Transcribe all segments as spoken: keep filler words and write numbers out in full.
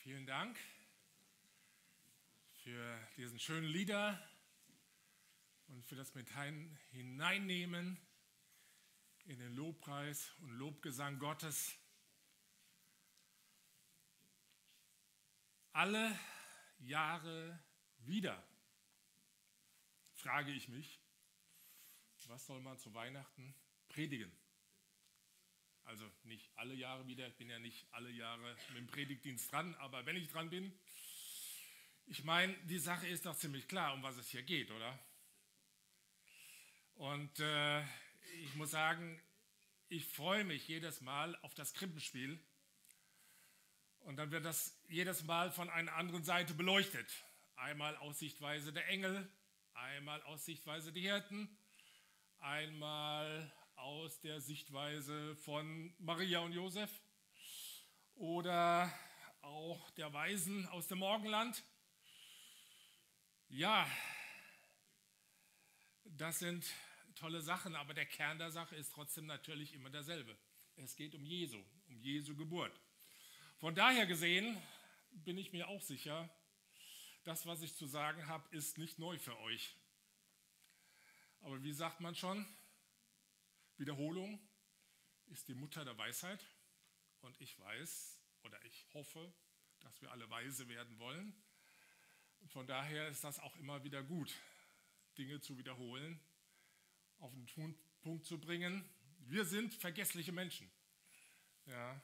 Vielen Dank für diesen schönen Lieder und für das mit hineinnehmen in den Lobpreis und Lobgesang Gottes. Alle Jahre wieder frage ich mich, was soll man zu Weihnachten predigen? Also nicht alle Jahre wieder, ich bin ja nicht alle Jahre mit dem Predigtdienst dran, aber wenn ich dran bin, ich meine, die Sache ist doch ziemlich klar, um was es hier geht, oder? Und äh, ich muss sagen, ich freue mich jedes Mal auf das Krippenspiel und dann wird das jedes Mal von einer anderen Seite beleuchtet. Einmal aus Sichtweise der Engel, einmal aus Sichtweise der Hirten, einmal aus der Sichtweise von Maria und Josef oder auch der Weisen aus dem Morgenland. Ja, das sind tolle Sachen, aber der Kern der Sache ist trotzdem natürlich immer derselbe. Es geht um Jesu, um Jesu Geburt. Von daher gesehen bin ich mir auch sicher, das, was ich zu sagen habe, ist nicht neu für euch. Aber wie sagt man schon? Wiederholung ist die Mutter der Weisheit und ich weiß oder ich hoffe, dass wir alle weise werden wollen. Von daher ist das auch immer wieder gut, Dinge zu wiederholen, auf den Punkt zu bringen. Wir sind vergessliche Menschen. Ja.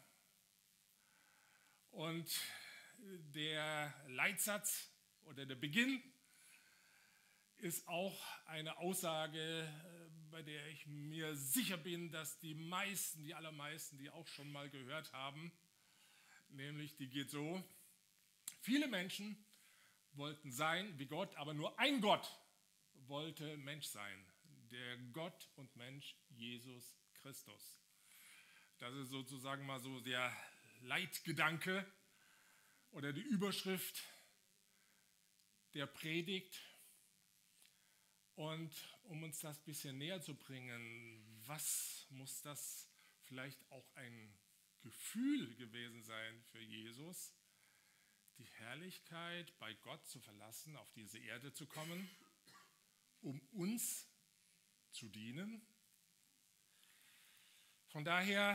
Und der Leitsatz oder der Beginn ist auch eine Aussage, bei der ich mir sicher bin, dass die meisten, die allermeisten, die auch schon mal gehört haben, nämlich die geht so: Viele Menschen wollten sein wie Gott, aber nur ein Gott wollte Mensch sein, der Gott und Mensch Jesus Christus. Das ist sozusagen mal so der Leitgedanke oder die Überschrift der Predigt. Und um uns das ein bisschen näher zu bringen, was muss das vielleicht auch ein Gefühl gewesen sein für Jesus, die Herrlichkeit bei Gott zu verlassen, auf diese Erde zu kommen, um uns zu dienen? Von daher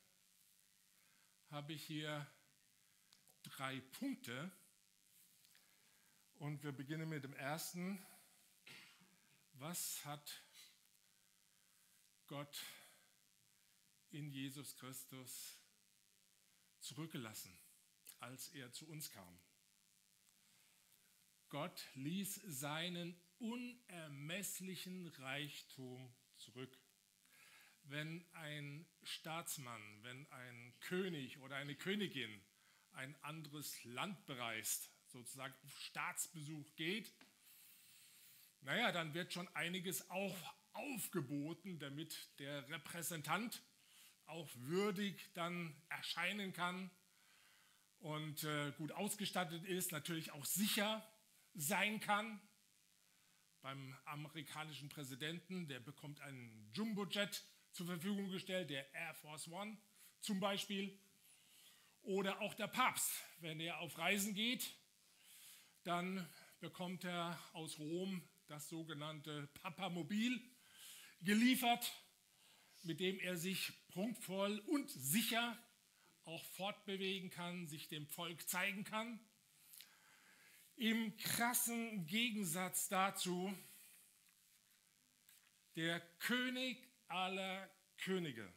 habe ich hier drei Punkte und wir beginnen mit dem ersten. Was hat Gott in Jesus Christus zurückgelassen, als er zu uns kam? Gott ließ seinen unermesslichen Reichtum zurück. Wenn ein Staatsmann, wenn ein König oder eine Königin ein anderes Land bereist, sozusagen auf Staatsbesuch geht, naja, dann wird schon einiges auch aufgeboten, damit der Repräsentant auch würdig dann erscheinen kann und äh, gut ausgestattet ist, natürlich auch sicher sein kann. Beim amerikanischen Präsidenten, der bekommt einen Jumbojet zur Verfügung gestellt, der Air Force One zum Beispiel. Oder auch der Papst, wenn er auf Reisen geht, dann bekommt er aus Rom das sogenannte Papamobil geliefert, mit dem er sich prunkvoll und sicher auch fortbewegen kann, sich dem Volk zeigen kann. Im krassen Gegensatz dazu der König aller Könige,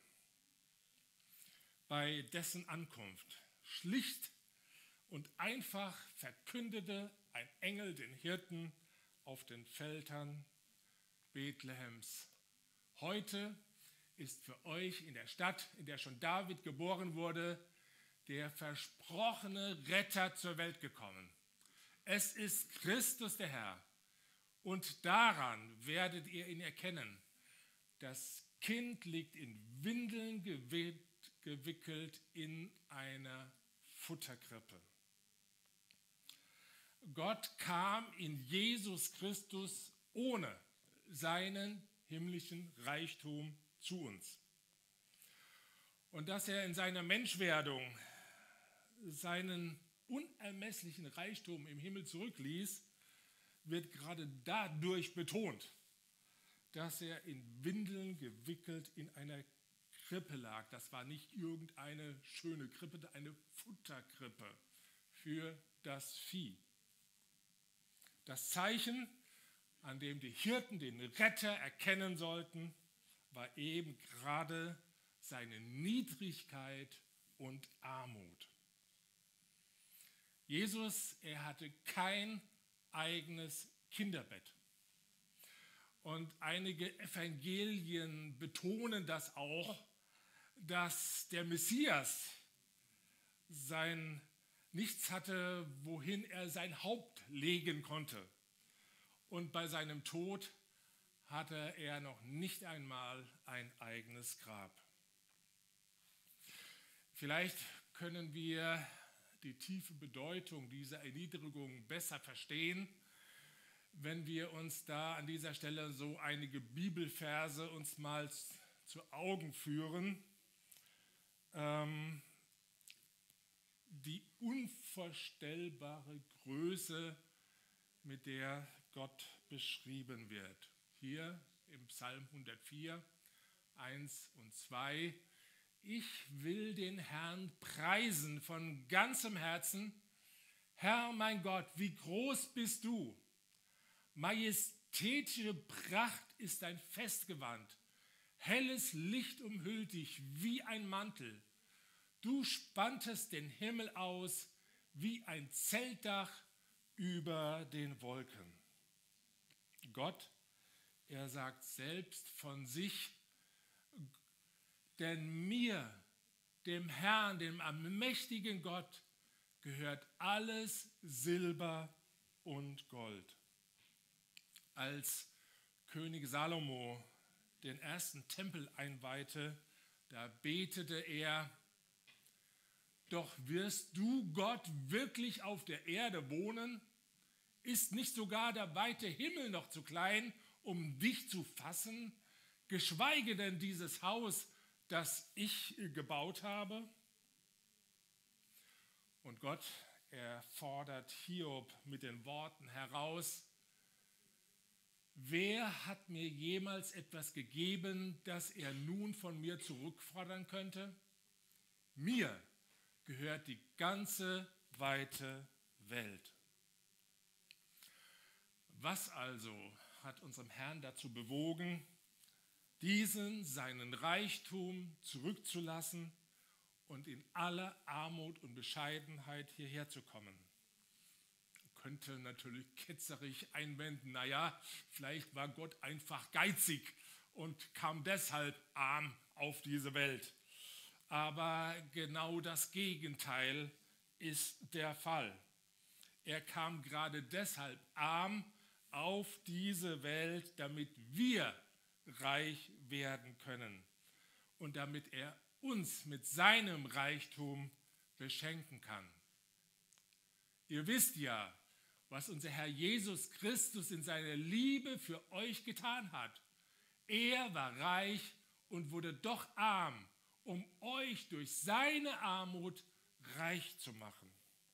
bei dessen Ankunft schlicht und einfach verkündete ein Engel den Hirten auf den Feldern Bethlehems: Heute ist für euch in der Stadt, in der schon David geboren wurde, der versprochene Retter zur Welt gekommen. Es ist Christus der Herr. Und daran werdet ihr ihn erkennen. Das Kind liegt in Windeln gewickelt in einer Futterkrippe. Gott kam in Jesus Christus ohne seinen himmlischen Reichtum zu uns. Und dass er in seiner Menschwerdung seinen unermesslichen Reichtum im Himmel zurückließ, wird gerade dadurch betont, dass er in Windeln gewickelt in einer Krippe lag. Das war nicht irgendeine schöne Krippe, eine Futterkrippe für das Vieh. Das Zeichen, an dem die Hirten den Retter erkennen sollten, war eben gerade seine Niedrigkeit und Armut. Jesus, er hatte kein eigenes Kinderbett. Und einige Evangelien betonen das auch, dass der Messias sein nichts hatte, wohin er sein Haupt legen konnte. Und bei seinem Tod hatte er noch nicht einmal ein eigenes Grab. Vielleicht können wir die tiefe Bedeutung dieser Erniedrigung besser verstehen, wenn wir uns da an dieser Stelle so einige Bibelverse uns mal zu Augen führen. Ähm, die unvorstellbare Größe, mit der Gott beschrieben wird. Hier im Psalm hundertvier, eins und zwei. Ich will den Herrn preisen von ganzem Herzen. Herr, mein Gott, wie groß bist du! Majestätische Pracht ist dein Festgewand. Helles Licht umhüllt dich wie ein Mantel. Du spanntest den Himmel aus wie ein Zeltdach über den Wolken. Gott, er sagt selbst von sich, denn mir, dem Herrn, dem allmächtigen Gott, gehört alles Silber und Gold. Als König Salomo den ersten Tempel einweihte, da betete er: Doch wirst du, Gott, wirklich auf der Erde wohnen? Ist nicht sogar der weite Himmel noch zu klein, um dich zu fassen? Geschweige denn dieses Haus, das ich gebaut habe? Und Gott, er fordert Hiob mit den Worten heraus: Wer hat mir jemals etwas gegeben, das er nun von mir zurückfordern könnte? Mir gehört die ganze weite Welt. Was also hat unserem Herrn dazu bewogen, diesen seinen Reichtum zurückzulassen und in aller Armut und Bescheidenheit hierher zu kommen? Man könnte natürlich ketzerisch einwenden, naja, vielleicht war Gott einfach geizig und kam deshalb arm auf diese Welt. Aber genau das Gegenteil ist der Fall. Er kam gerade deshalb arm auf diese Welt, damit wir reich werden können und damit er uns mit seinem Reichtum beschenken kann. Ihr wisst ja, was unser Herr Jesus Christus in seiner Liebe für euch getan hat. Er war reich und wurde doch arm, um euch durch seine Armut reich zu machen.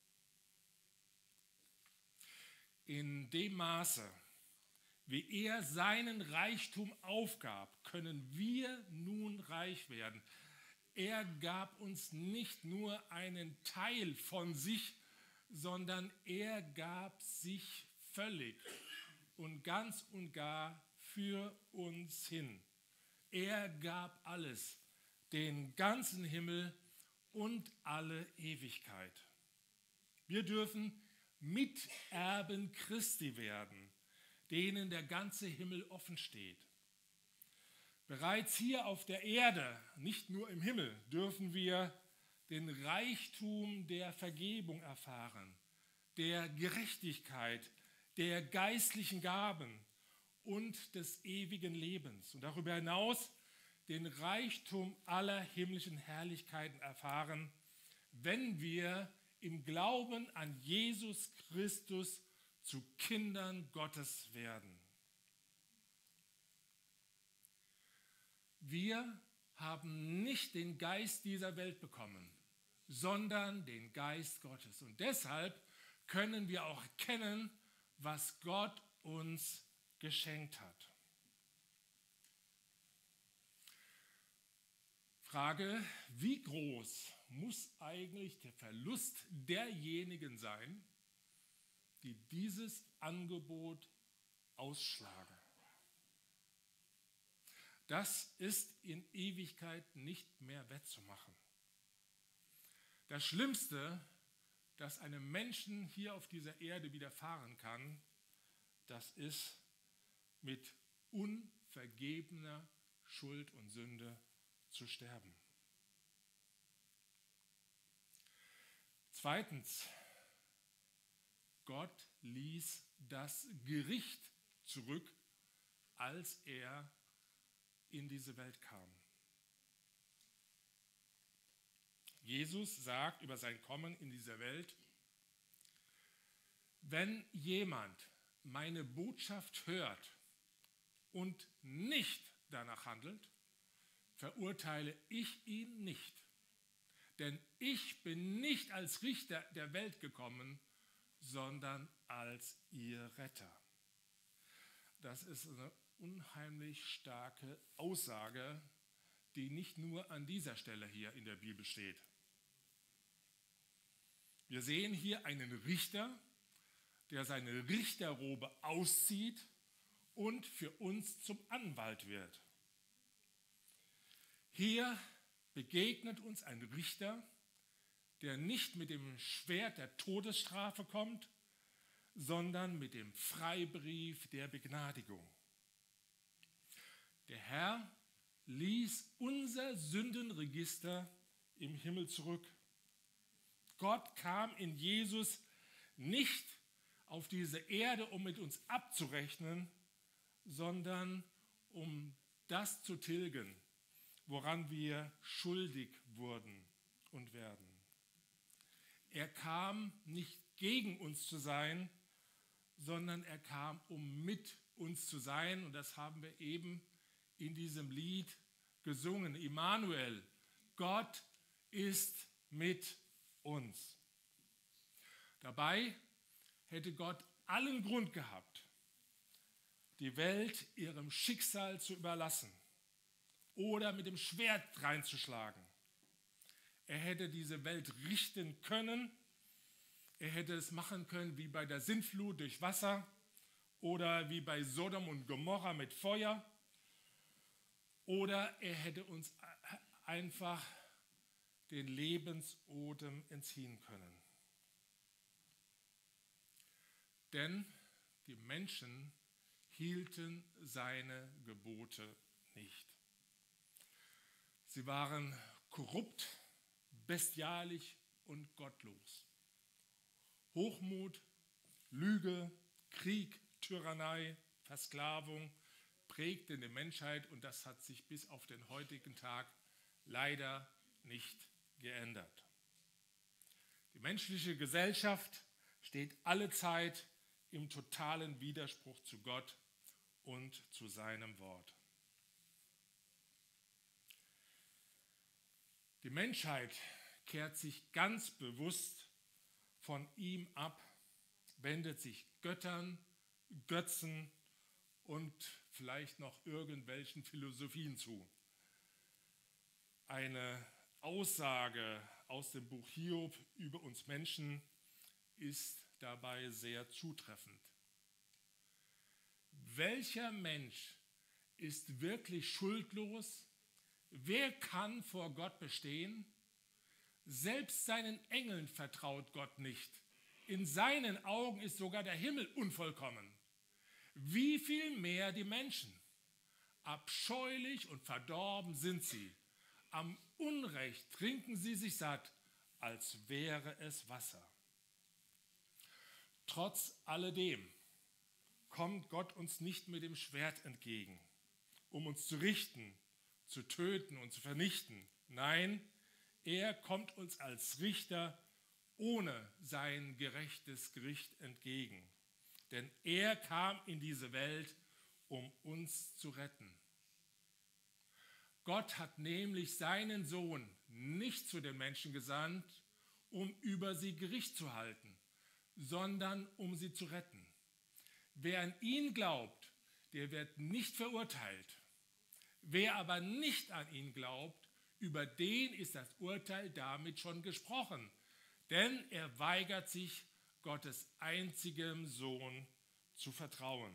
In dem Maße, wie er seinen Reichtum aufgab, können wir nun reich werden. Er gab uns nicht nur einen Teil von sich, sondern er gab sich völlig und ganz und gar für uns hin. Er gab alles, den ganzen Himmel und alle Ewigkeit. Wir dürfen Miterben Christi werden, denen der ganze Himmel offen steht. Bereits hier auf der Erde, nicht nur im Himmel, dürfen wir den Reichtum der Vergebung erfahren, der Gerechtigkeit, der geistlichen Gaben und des ewigen Lebens. Und darüber hinaus den Reichtum aller himmlischen Herrlichkeiten erfahren, wenn wir im Glauben an Jesus Christus zu Kindern Gottes werden. Wir haben nicht den Geist dieser Welt bekommen, sondern den Geist Gottes. Und deshalb können wir auch erkennen, was Gott uns geschenkt hat. Frage, wie groß muss eigentlich der Verlust derjenigen sein, die dieses Angebot ausschlagen? Das ist in Ewigkeit nicht mehr wettzumachen. Das Schlimmste, das einem Menschen hier auf dieser Erde widerfahren kann, das ist mit unvergebener Schuld und Sünde zu sterben. Zweitens, Gott ließ das Gericht zurück, als er in diese Welt kam. Jesus sagt über sein Kommen in diese Welt: Wenn jemand meine Botschaft hört und nicht danach handelt, verurteile ich ihn nicht. Denn ich bin nicht als Richter der Welt gekommen, sondern als ihr Retter. Das ist eine unheimlich starke Aussage, die nicht nur an dieser Stelle hier in der Bibel steht. Wir sehen hier einen Richter, der seine Richterrobe auszieht und für uns zum Anwalt wird. Hier begegnet uns ein Richter, der nicht mit dem Schwert der Todesstrafe kommt, sondern mit dem Freibrief der Begnadigung. Der Herr ließ unser Sündenregister im Himmel zurück. Gott kam in Jesus nicht auf diese Erde, um mit uns abzurechnen, sondern um das zu tilgen, woran wir schuldig wurden und werden. Er kam nicht gegen uns zu sein, sondern er kam, um mit uns zu sein. Und das haben wir eben in diesem Lied gesungen. Immanuel, Gott ist mit uns. Dabei hätte Gott allen Grund gehabt, die Welt ihrem Schicksal zu überlassen oder mit dem Schwert reinzuschlagen. Er hätte diese Welt richten können. Er hätte es machen können wie bei der Sintflut durch Wasser oder wie bei Sodom und Gomorra mit Feuer. Oder er hätte uns einfach den Lebensodem entziehen können. Denn die Menschen hielten seine Gebote nicht. Sie waren korrupt, bestialisch und gottlos. Hochmut, Lüge, Krieg, Tyrannei, Versklavung prägten die Menschheit und das hat sich bis auf den heutigen Tag leider nicht geändert. Die menschliche Gesellschaft steht allezeit im totalen Widerspruch zu Gott und zu seinem Wort. Die Menschheit kehrt sich ganz bewusst von ihm ab, wendet sich Göttern, Götzen und vielleicht noch irgendwelchen Philosophien zu. Eine Aussage aus dem Buch Hiob über uns Menschen ist dabei sehr zutreffend. Welcher Mensch ist wirklich schuldlos? Wer kann vor Gott bestehen? Selbst seinen Engeln vertraut Gott nicht. In seinen Augen ist sogar der Himmel unvollkommen. Wie viel mehr die Menschen? Abscheulich und verdorben sind sie. Am Unrecht trinken sie sich satt, als wäre es Wasser. Trotz alledem kommt Gott uns nicht mit dem Schwert entgegen, um uns zu richten, zu töten und zu vernichten. Nein, er kommt uns als Richter ohne sein gerechtes Gericht entgegen. Denn er kam in diese Welt, um uns zu retten. Gott hat nämlich seinen Sohn nicht zu den Menschen gesandt, um über sie Gericht zu halten, sondern um sie zu retten. Wer an ihn glaubt, der wird nicht verurteilt. Wer aber nicht an ihn glaubt, über den ist das Urteil damit schon gesprochen, denn er weigert sich, Gottes einzigem Sohn zu vertrauen.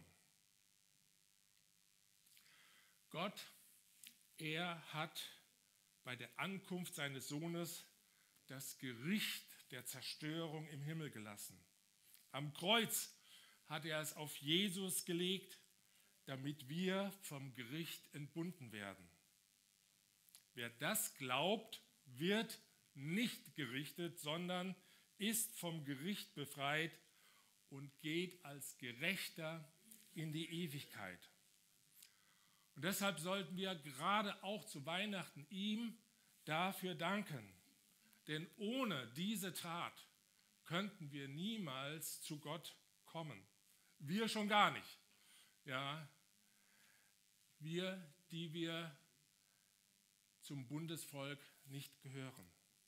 Gott, er hat bei der Ankunft seines Sohnes das Gericht der Zerstörung im Himmel gelassen. Am Kreuz hat er es auf Jesus gelegt, damit wir vom Gericht entbunden werden. Wer das glaubt, wird nicht gerichtet, sondern ist vom Gericht befreit und geht als Gerechter in die Ewigkeit. Und deshalb sollten wir gerade auch zu Weihnachten ihm dafür danken. Denn ohne diese Tat könnten wir niemals zu Gott kommen. Wir schon gar nicht. Ja, wir, die wir zum Bundesvolk nicht gehören.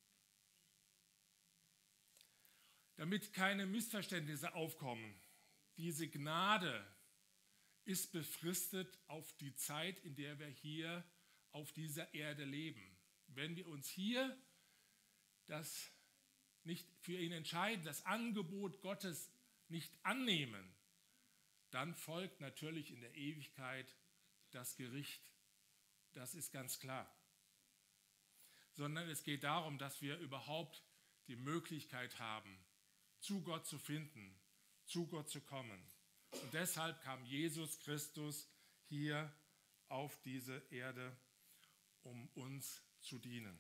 Damit keine Missverständnisse aufkommen, diese Gnade ist befristet auf die Zeit, in der wir hier auf dieser Erde leben. Wenn wir uns hier das nicht für ihn entscheiden, das Angebot Gottes nicht annehmen, dann folgt natürlich in der Ewigkeit das Gericht. Das ist ganz klar. Sondern es geht darum, dass wir überhaupt die Möglichkeit haben, zu Gott zu finden, zu Gott zu kommen. Und deshalb kam Jesus Christus hier auf diese Erde, um uns zu dienen.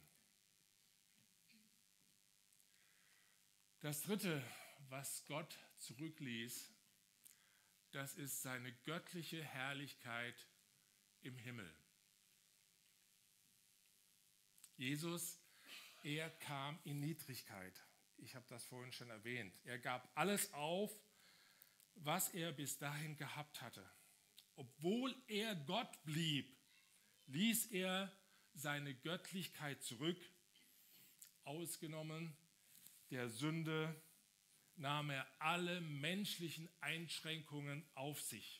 Das Dritte, was Gott zurückließ, das ist seine göttliche Herrlichkeit im Himmel. Jesus, er kam in Niedrigkeit. Ich habe das vorhin schon erwähnt. Er gab alles auf, was er bis dahin gehabt hatte. Obwohl er Gott blieb, ließ er seine Göttlichkeit zurück. Ausgenommen der Sünde nahm er alle menschlichen Einschränkungen auf sich.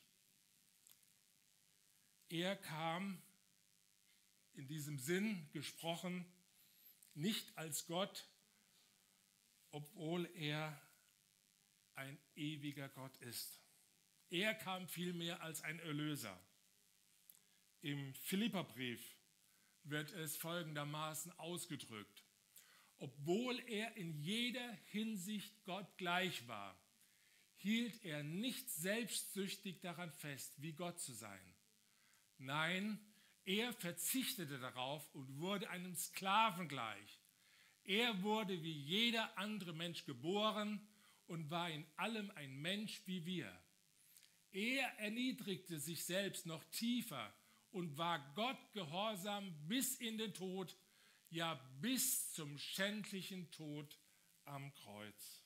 Er kam in diesem Sinn gesprochen nicht als Gott, obwohl er ein ewiger Gott ist. Er kam vielmehr als ein Erlöser. Im Philipperbrief wird es folgendermaßen ausgedrückt: Obwohl er in jeder Hinsicht Gott gleich war, hielt er nicht selbstsüchtig daran fest, wie Gott zu sein. Nein, er verzichtete darauf und wurde einem Sklaven gleich. Er wurde wie jeder andere Mensch geboren und war in allem ein Mensch wie wir. Er erniedrigte sich selbst noch tiefer und war Gott gehorsam bis in den Tod, ja bis zum schändlichen Tod am Kreuz.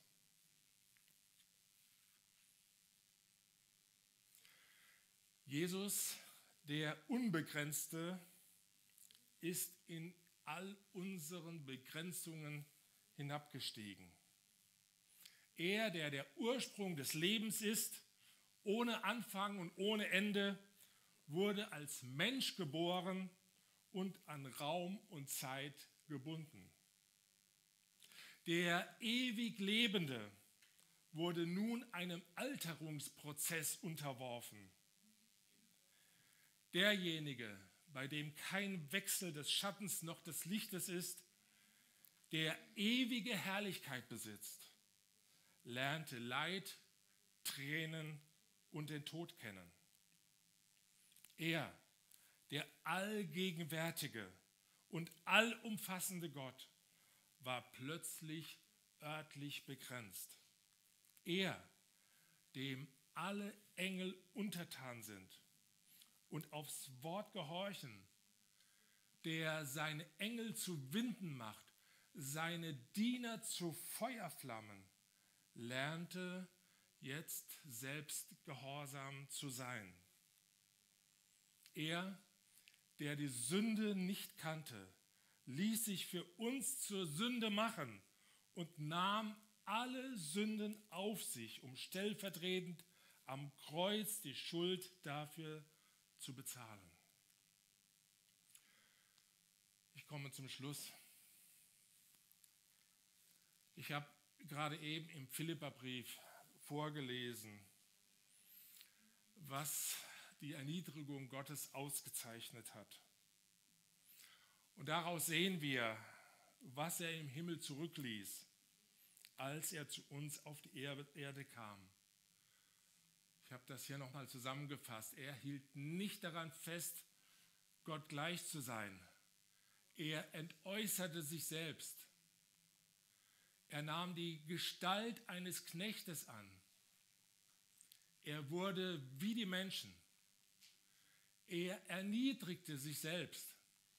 Jesus, der Unbegrenzte, ist in all unseren Begrenzungen hinabgestiegen. Er, der der Ursprung des Lebens ist, ohne Anfang und ohne Ende, wurde als Mensch geboren und an Raum und Zeit gebunden. Der ewig Lebende wurde nun einem Alterungsprozess unterworfen. Derjenige, bei dem kein Wechsel des Schattens noch des Lichtes ist, der ewige Herrlichkeit besitzt, lernte Leid, Tränen und den Tod kennen. Er, der allgegenwärtige und allumfassende Gott, war plötzlich örtlich begrenzt. Er, dem alle Engel untertan sind und aufs Wort gehorchen, der seine Engel zu Winden macht, seine Diener zu Feuerflammen, lernte jetzt selbst gehorsam zu sein. Er, der die Sünde nicht kannte, ließ sich für uns zur Sünde machen, und nahm alle Sünden auf sich, um stellvertretend am Kreuz die Schuld dafür zu bezahlen. Ich komme zum Schluss. Ich habe gerade eben im Philipperbrief vorgelesen, was die Erniedrigung Gottes ausgezeichnet hat. Und daraus sehen wir, was er im Himmel zurückließ, als er zu uns auf die Erde kam. Ich habe das hier nochmal zusammengefasst. Er hielt nicht daran fest, Gott gleich zu sein. Er entäußerte sich selbst. Er nahm die Gestalt eines Knechtes an. Er wurde wie die Menschen. Er erniedrigte sich selbst.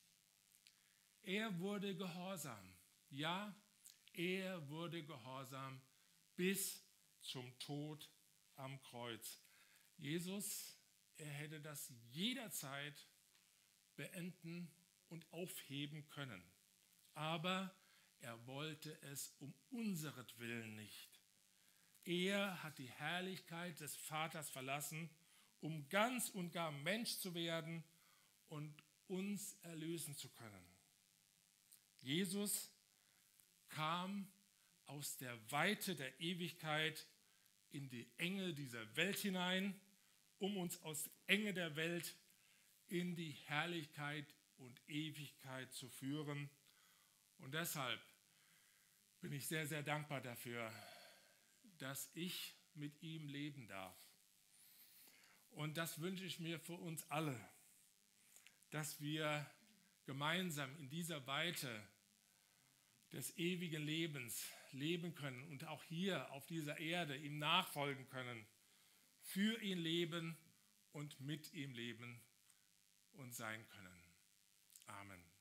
Er wurde gehorsam. Ja, er wurde gehorsam bis zum Tod am Kreuz. Jesus, er hätte das jederzeit beenden und aufheben können. Aber er wollte es um unseretwillen nicht. Er hat die Herrlichkeit des Vaters verlassen, um ganz und gar Mensch zu werden und uns erlösen zu können. Jesus kam aus der Weite der Ewigkeit in die Enge dieser Welt hinein, um uns aus der Enge der Welt in die Herrlichkeit und Ewigkeit zu führen. Und deshalb bin ich sehr, sehr dankbar dafür, dass ich mit ihm leben darf. Und das wünsche ich mir für uns alle, dass wir gemeinsam in dieser Weite des ewigen Lebens leben können und auch hier auf dieser Erde ihm nachfolgen können, für ihn leben und mit ihm leben und sein können. Amen.